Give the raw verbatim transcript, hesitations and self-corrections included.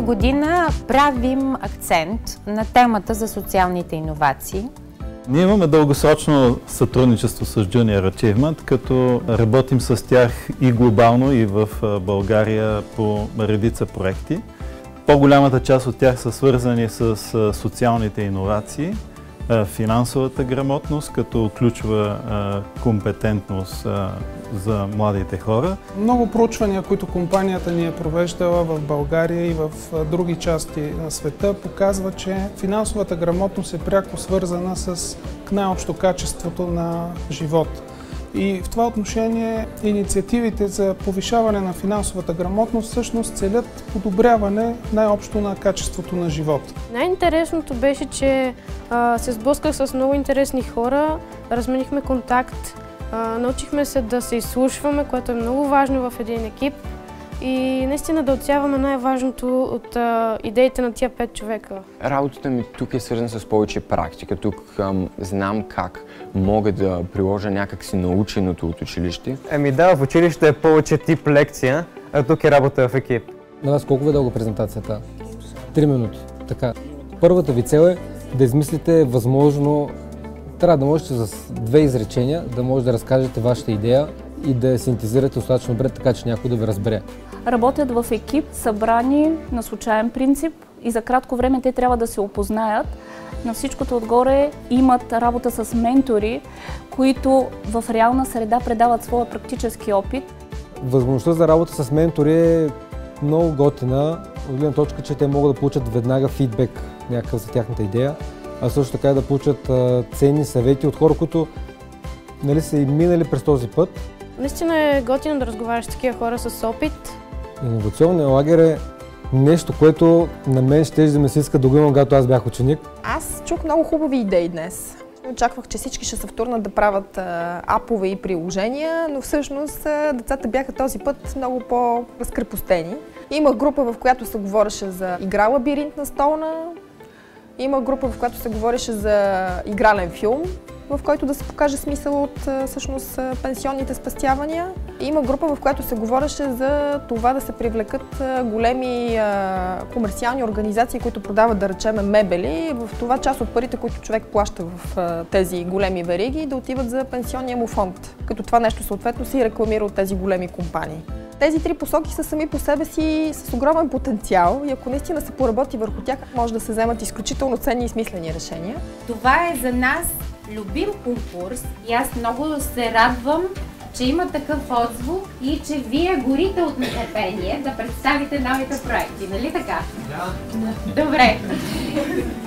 година правим акцент на темата за социалните иновации. Ние имаме дългосрочно сътрудничество с Junior Achievement, като работим с тях и глобално, и в България по редица проекти. По-голямата част от тях са свързани с социалните иновации, финансовата грамотност като ключова компетентност за младите хора. Много проучвания, които компанията ни е провеждала в България и в други части на света, показват, че финансовата грамотност е пряко свързана с най-общо качеството на живот. И в това отношение инициативите за повишаване на финансовата грамотност всъщност целят подобряване най-общо на качеството на живот. Най-интересното беше, че а, се сблъсках с много интересни хора, разменихме контакт, а, научихме се да се изслушваме, което е много важно в един екип и наистина да отсяваме най-важното от а, идеите на тия пет човека. Работата ми тук е свързана с повече практика. Тук ам, знам как мога да приложа някакси наученото от училище. Еми да, в училище е повече тип лекция, а тук е работа в екип. На вас колко ви е дълга презентацията? Три минути. Така. Първата ви цел е да измислите възможно, трябва да можете с две изречения да може да разкажете вашата идея и да я синтезирате достатъчно добре, така че някой да ви разбере. Работят в екип, събрани на случайен принцип и за кратко време те трябва да се опознаят. На всичкото отгоре имат работа с ментори, които в реална среда предават своя практически опит. Възможността за работа с ментори е много готина, от гледна точка, че те могат да получат веднага фидбек някакъв за тяхната идея, а също така и да получат ценни съвети от хора, които нали, са и минали през този път. Наистина е готино да разговаряш с такива хора с опит. Иновационният лагер е нещо, което на мен ще да ми се иска да го имам, когато аз бях ученик. Аз чух много хубави идеи днес. Очаквах, че всички ще се втурнат да правят а, апове и приложения, но всъщност а, децата бяха този път много по-разкрепостени. Има група, в която се говореше за игра лабиринт на столна, има група, в която се говореше за игрален филм, в който да се покаже смисъл от всъщност пенсионните спестявания. Има група, в която се говореше за това да се привлекат големи комерциални организации, които продават, да речем, мебели. В това част от парите, които човек плаща в тези големи вериги, да отиват за пенсионния му фонд. Като това нещо съответно се рекламира от тези големи компании. Тези три посоки са сами по себе си с огромен потенциал и ако наистина се поработи върху тях, може да се вземат изключително ценни и смислени решения. Това е за нас любим конкурс и аз много се радвам, че има такъв отзвук и че вие горите от нетърпение да представите новите проекти, нали така? Да. Добре.